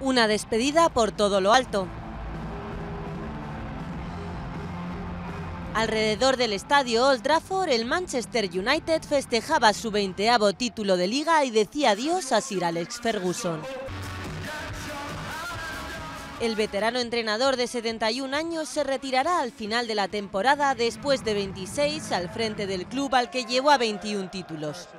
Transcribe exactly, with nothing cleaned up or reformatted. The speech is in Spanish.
Una despedida por todo lo alto. Alrededor del estadio Old Trafford, el Manchester United festejaba su veinteavo título de Liga y decía adiós a Sir Alex Ferguson. El veterano entrenador de setenta y un años se retirará al final de la temporada después de veintiséis al frente del club al que llevó a veintiún títulos.